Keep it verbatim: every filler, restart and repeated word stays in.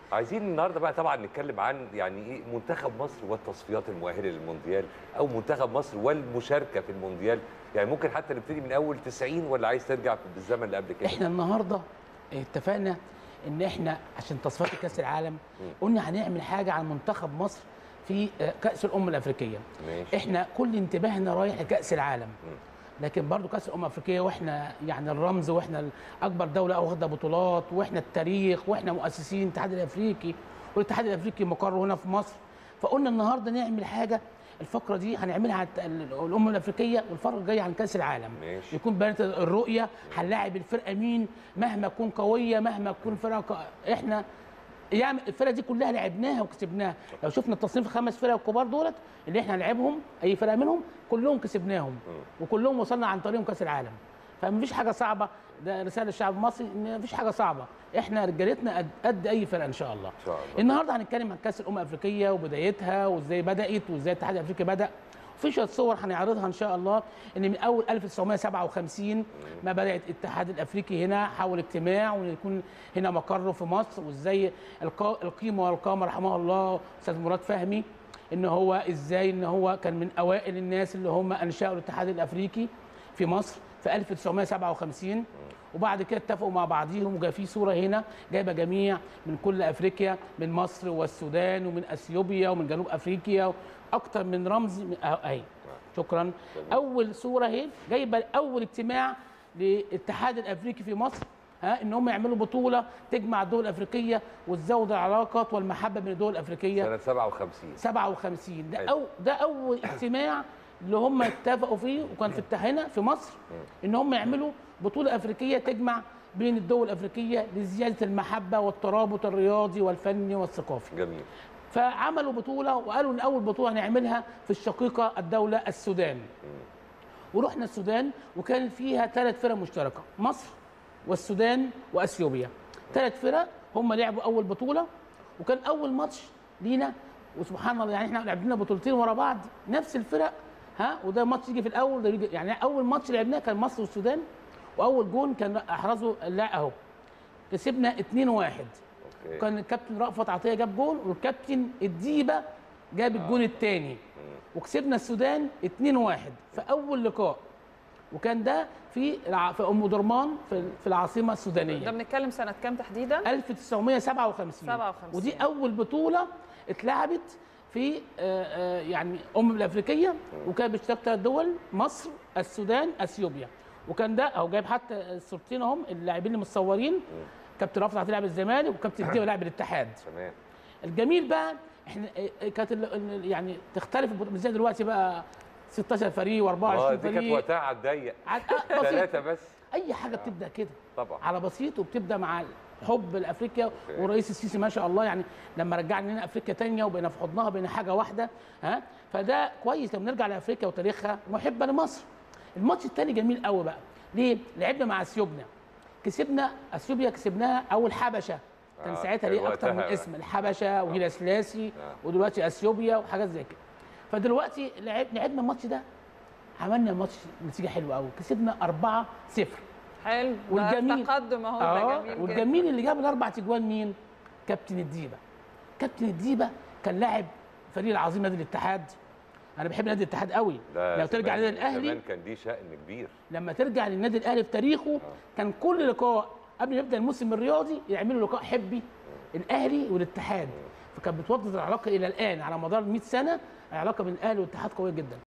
عايزين النهارده بقى طبعا نتكلم عن يعني ايه منتخب مصر والتصفيات المؤهله للمونديال، او منتخب مصر والمشاركه في المونديال. يعني ممكن حتى نبتدي من اول تسعين ولا عايز ترجع بالزمن اللي قبل كده؟ احنا النهارده اتفقنا ان احنا عشان تصفيات كاس العالم قلنا هنعمل حاجه عن منتخب مصر في كاس الامم الافريقيه. ماشي. احنا كل انتباهنا رايح لكاس العالم، لكن برضو كاس الامم الافريقيه واحنا يعني الرمز، واحنا اكبر دوله واخده بطولات، واحنا التاريخ، واحنا مؤسسين الاتحاد الافريقي، والاتحاد الافريقي مقره هنا في مصر. فقلنا النهارده نعمل حاجه، الفقره دي هنعملها عن الامم الافريقيه، والفقره الجايه عن كاس العالم. ماشي. يكون بانت الرؤيه، هنلاعب الفرقه مين، مهما تكون قويه، مهما تكون فرقه احنا يعني الفرقه دي كلها لعبناها وكسبناها. لو شفنا التصنيف الخمس فرق الكبار دولت اللي احنا هنلعبهم، اي فرقه منهم كلهم كسبناهم وكلهم وصلنا عن طريقهم كاس العالم. فمفيش حاجه صعبه، ده رساله للشعب المصري ان مفيش حاجه صعبه، احنا رجالتنا قد, قد اي فرقه ان شاء الله. ان شاء الله. النهارده هنتكلم عن كاس الامم الافريقيه وبدايتها وازاي بدات وازاي الاتحاد الافريقي بدا. في شويه صور هنعرضها ان شاء الله، ان من اول ألف وتسعمائة وسبعة وخمسين ما بدات الاتحاد الافريقي هنا حول اجتماع ويكون هنا مقره في مصر، وازاي القيمه والقامه رحمه الله استاذ مراد فهمي، ان هو ازاي ان هو كان من اوائل الناس اللي هم انشاوا الاتحاد الافريقي في مصر في ألف وتسعمائة وسبعة وخمسين. وبعد كده اتفقوا مع بعضيهم، وجا في صوره هنا جايبه جميع من كل افريقيا، من مصر والسودان ومن اثيوبيا ومن جنوب افريقيا، اكتر من رمز اهي. شكرا. اول صوره اهي جايبه اول اجتماع للاتحاد الافريقي في مصر، ها ان هم يعملوا بطوله تجمع الدول الافريقيه وتزود العلاقات والمحبه بين الدول الافريقيه. سنه سبعة وخمسين. سبعة وخمسين ده أو ده اول اجتماع اللي هم اتفقوا فيه، وكان في هنا في مصر ان هم يعملوا بطوله افريقيه تجمع بين الدول الافريقيه لزياده المحبه والترابط الرياضي والفني والثقافي. جميل. فعملوا بطوله وقالوا ان اول بطوله هنعملها في الشقيقه الدوله السودان. ورحنا السودان وكان فيها ثلاث فرق مشتركه، مصر والسودان واثيوبيا. ثلاث فرق هم لعبوا اول بطوله، وكان اول ماتش لينا، وسبحان الله يعني احنا لعبنا بطولتين ورا بعض نفس الفرق، ها وده ماتش يجي في الاول، ده يجي يعني اول ماتش لعبناه كان مصر والسودان، واول جون كان احرزه اللاعب اهو، كسبنا اتنين واحد. اوكي. وكان الكابتن رأفت عطيه جاب جول، والكابتن الديبه جاب الجون الثاني، وكسبنا السودان اتنين واحد في اول لقاء، وكان ده في في ام درمان في في العاصمه السودانيه. ده بنتكلم سنه كام تحديدا؟ ألف وتسعمائة وسبعة وخمسين. سبعة وخمسين. ودي اول بطوله اتلعبت في يعني امم الافريقيه، وكان بيشترك ثلاث دول، مصر السودان اثيوبيا. وكان ده اهو جايب حتى الصورتين اهم، اللاعبين اللي متصورين، كابتن رافت هتلعب الزمالك وكابتن الديبه لاعب الاتحاد. تمام. الجميل بقى احنا كانت يعني تختلف مش زي دلوقتي بقى ستاشر فريق واربعة وعشرين فريق. اه دي كانت وقتها على الضيق ثلاثه بس. اي حاجه بتبدا كده طبعا على بسيط، وبتبدا مع حب لافريقيا. والرئيس السيسي ما شاء الله يعني لما رجعنا لنا افريقيا ثانيه وبقينا في حضنها بقينا حاجه واحده، ها فده كويس لما نرجع لافريقيا وتاريخها محبه لمصر. الماتش الثاني جميل قوي بقى، ليه؟ لعبنا مع اثيوبيا، كسبنا اثيوبيا، كسبناها او الحبشه، كان آه ساعتها ليه اكتر من اسم، الحبشه وهيلا سلاسي آه. ودلوقتي اثيوبيا وحاجات زي كده. فدلوقتي لعب لعبنا الماتش ده، عملنا الماتش نتيجه حلوه قوي، كسبنا أربعة صفر. حلو. والجميل تقدم اهو. آه ده جميل. والجميل اللي جاب الاربع تجوان مين؟ كابتن الديبه. كابتن الديبه كان لاعب فريق العظيم نادي الاتحاد. انا بحب نادي الاتحاد قوي. لو ترجع للنادي الاهلي زمان كان دي شأن كبير. لما ترجع للنادي الاهلي في تاريخه آه. كان كل لقاء قبل ما يبدا الموسم الرياضي يعملوا لقاء حبي الاهلي والاتحاد، فكانت بتوطد العلاقه الى الان على مدار مئة سنه، العلاقه بين الاهلي والاتحاد قويه جدا.